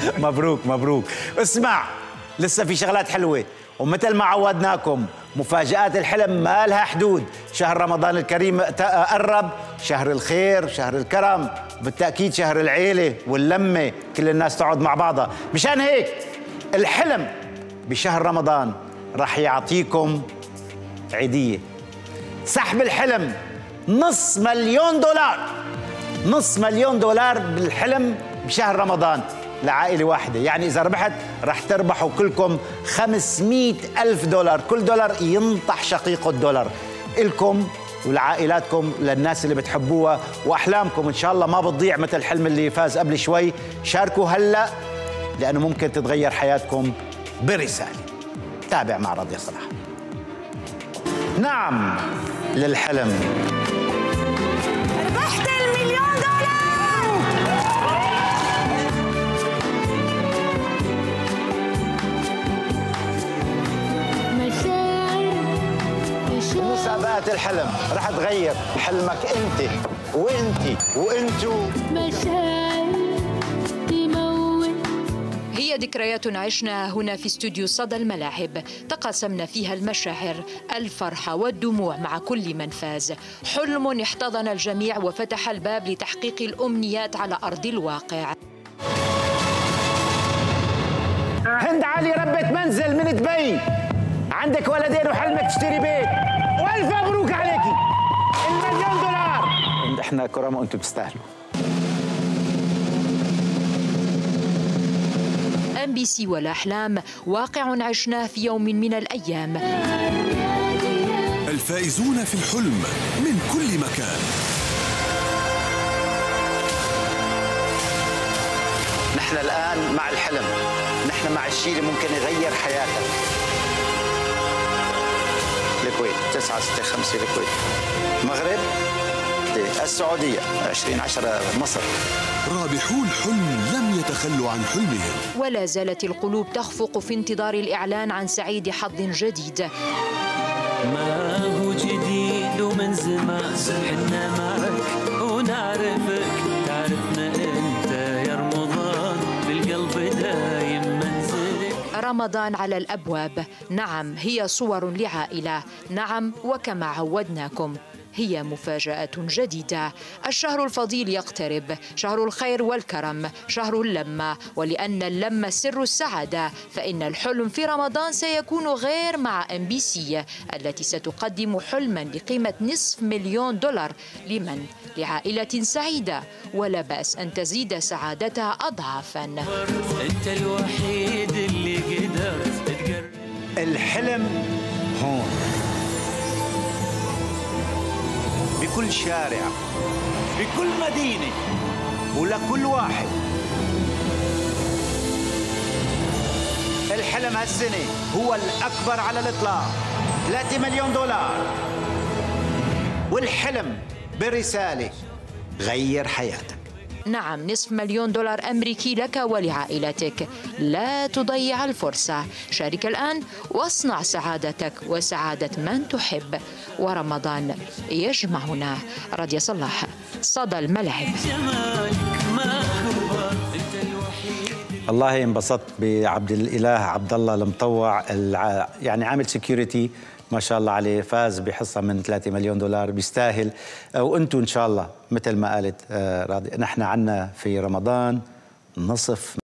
مبروك مبروك. اسمع، لسه في شغلات حلوة، ومثل ما عودناكم مفاجآت الحلم ما لها حدود. شهر رمضان الكريم قرب، شهر الخير، شهر الكرم، بالتأكيد شهر العيلة واللمة، كل الناس تقعد مع بعضها. مشان هيك الحلم بشهر رمضان رح يعطيكم عيدية، سحب الحلم $500,000، $500,000 بالحلم بشهر رمضان لعائلة واحدة. يعني إذا ربحت رح تربحوا كلكم $500,000، كل دولار ينطح شقيقه الدولار إلكم ولعائلاتكم، للناس اللي بتحبوها، وأحلامكم إن شاء الله ما بتضيع مثل الحلم اللي فاز قبل شوي. شاركوا هلأ لأنه ممكن تتغير حياتكم برسالة. تابع مع راضية صلاح. نعم للحلم. ربحت $1,000,000. مسابقات الحلم رح تغير حلمك انت وانتي وانتو. هي ذكريات عشناها هنا في استوديو صدى الملاعب، تقاسمنا فيها المشاعر، الفرحة والدموع مع كل من فاز. حلم احتضن الجميع وفتح الباب لتحقيق الأمنيات على أرض الواقع. هند علي ربة منزل من دبي، عندك ولدين وحلمك تشتري بيت، والف مبروك عليكي $1,000,000. احنا كرام وانتم بتستاهلوا. MBC والأحلام، واقع عشناه في يوم من الأيام. الفائزون في الحلم من كل مكان. نحن الآن مع الحلم، نحن مع الشيء اللي ممكن يغير حياتك. الكويت 965 الكويت، المغرب، السعودية 2010 مصر. رابحو الحلم لم يتخلوا عن حلمهم، ولا زالت القلوب تخفق في انتظار الإعلان عن سعيد حظ جديد. ما هو جديد ومن زمان حنا معك ونعرفك، تعرفنا انت يا رمضان، بالقلب دايم منزلك. رمضان على الأبواب، نعم هي صور لعائلة، نعم وكما عودناكم هي مفاجأة جديدة. الشهر الفضيل يقترب، شهر الخير والكرم، شهر اللمة، ولأن اللمة سر السعادة فإن الحلم في رمضان سيكون غير مع MBC التي ستقدم حلما بقيمة $500,000 لمن؟ لعائلة سعيدة، ولا بأس أن تزيد سعادتها أضعافا. أنت الوحيد اللي قدرت تقرب. الحلم هون بكل شارع، بكل مدينة، ولكل واحد. الحلم هالسنة هو الأكبر على الإطلاق، $3,000,000، والحلم برسالة غير حياتك. نعم، $500,000 أمريكي لك ولعائلتك. لا تضيع الفرصة، شارك الآن واصنع سعادتك وسعادة من تحب. ورمضان يجمعنا. راضية صلاح، صدى الملاعب. والله انبسطت بعبد الإله عبد الله المطوع، يعني عامل سكيورتي ما شاء الله عليه، فاز بحصة من $3,000,000، بيستاهل. وانتم ان شاء الله مثل ما قالت راضي، نحن عنا في رمضان نصف